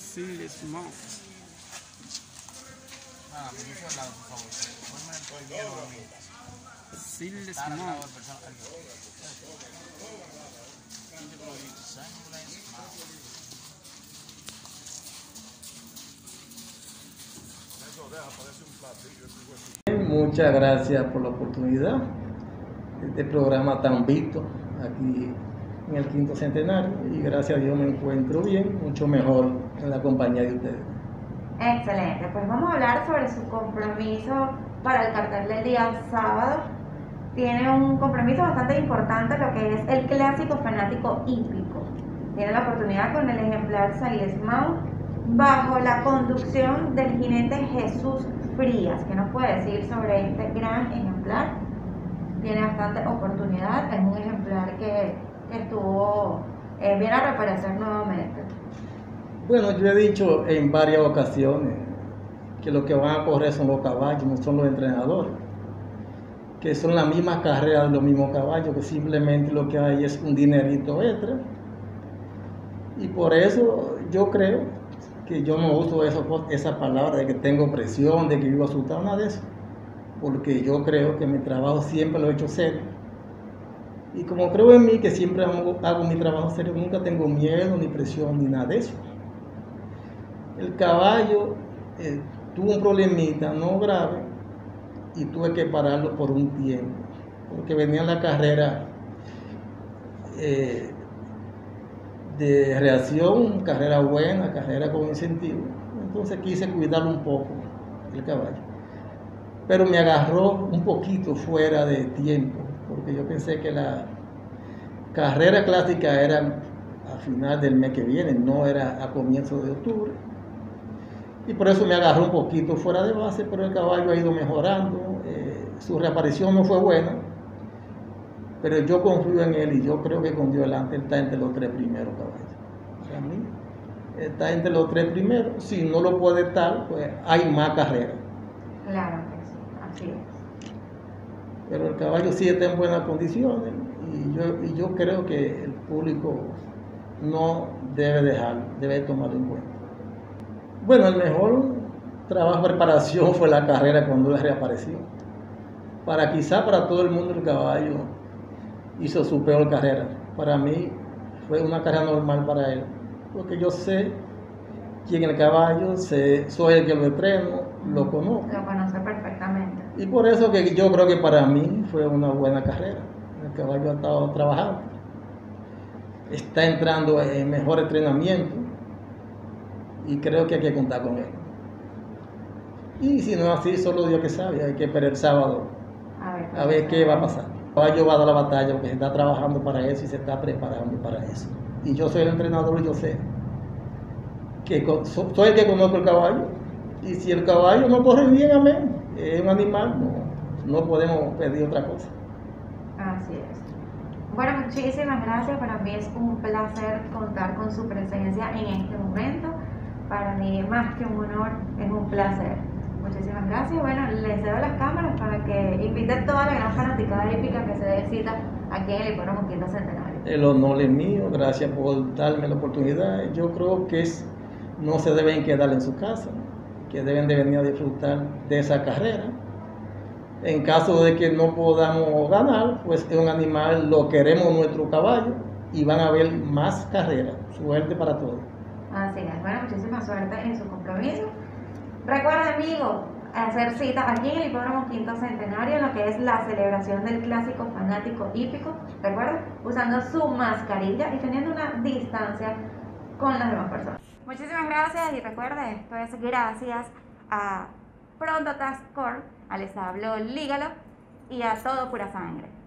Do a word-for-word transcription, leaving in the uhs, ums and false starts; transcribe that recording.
Siles Mount. Ah, pues yo al lado, por favor. Ponme el prohibido a mí. Siles Estar al lado Mount. del personal. Muchas gracias por la oportunidad de este programa tan visto aquí en el quinto centenario, y gracias a Dios me encuentro bien, mucho mejor en la compañía de ustedes. Excelente, pues vamos a hablar sobre su compromiso para el cartel del día sábado. Tiene un compromiso bastante importante, lo que es el clásico fanático hípico. Tiene la oportunidad con el ejemplar Siles Mount bajo la conducción del jinete Jesús Frías. ¿Qué nos puede decir sobre este gran ejemplar? Tiene bastante oportunidad, es un ejemplar que, que estuvo, eh, viene a reaparecer nuevamente. Bueno, yo he dicho en varias ocasiones que los que van a correr son los caballos, no son los entrenadores, que son las mismas carreras de los mismos caballos, que simplemente lo que hay es un dinerito extra. Y por eso yo creo que yo no uso eso, esa palabra de que tengo presión, de que vivo asustado, nada de eso, porque yo creo que mi trabajo siempre lo he hecho serio. Y como creo en mí, que siempre hago, hago mi trabajo serio, nunca tengo miedo, ni presión, ni nada de eso. El caballo eh, tuvo un problemita no grave y tuve que pararlo por un tiempo, porque venía en la carrera eh, de reacción, carrera buena, carrera con incentivo. Entonces quise cuidarlo un poco, el caballo. Pero me agarró un poquito fuera de tiempo, porque yo pensé que la carrera clásica era a final del mes que viene, no era a comienzo de octubre. Y por eso me agarró un poquito fuera de base, pero el caballo ha ido mejorando. Eh, su reaparición no fue buena, pero yo confío en él y yo creo que con Dios delante él está entre los tres primeros caballos. Para mí, está entre los tres primeros. Si no lo puede estar, pues hay más carreras. Claro que sí, así es. Pero el caballo sí está en buenas condiciones y yo, y yo creo que el público no debe dejarlo, debe tomarlo en cuenta. Bueno, el mejor trabajo de preparación fue la carrera cuando él reapareció. Para quizá para todo el mundo el caballo hizo su peor carrera. Para mí fue una carrera normal para él, porque yo sé quién es el caballo, sé, soy el que lo entreno, lo conozco. Lo conoce perfectamente. Y por eso que yo creo que para mí fue una buena carrera. El caballo ha estado trabajando, está entrando en mejor entrenamiento y creo que hay que contar con él. Y si no es así, solo Dios que sabe, hay que esperar el sábado A ver, a ver qué va a pasar. El caballo va a dar la batalla porque se está trabajando para eso y se está preparando para eso. Y yo soy el entrenador y yo sé que soy el que conozco el caballo. Y si el caballo no corre bien, amén, es un animal, no, no podemos pedir otra cosa. Así es. Bueno, muchísimas gracias. Para mí es un placer contar con su presencia en este momento. Para mí, más que un honor, es un placer. Muchísimas gracias. Bueno, les cedo las cámaras para que inviten toda la gran fanaticada hípica que se dé cita aquí en el Hipódromo Quinto Centenario. El honor es mío, gracias por darme la oportunidad. Yo creo que es, no se deben quedar en su casa, que deben de venir a disfrutar de esa carrera. En caso de que no podamos ganar, pues es un animal, lo queremos nuestro caballo y van a haber más carreras. Suerte para todos. Así es. Bueno, muchísima suerte en su compromiso. Recuerda, amigo, hacer cita aquí en el Hipódromo Quinto Centenario en lo que es la celebración del clásico fanático hípico. Recuerda, usando su mascarilla y teniendo una distancia con las demás personas. Muchísimas gracias y recuerda, esto es gracias a Pronto Task Corp, al establo Lígalo y a Todo Pura Sangre.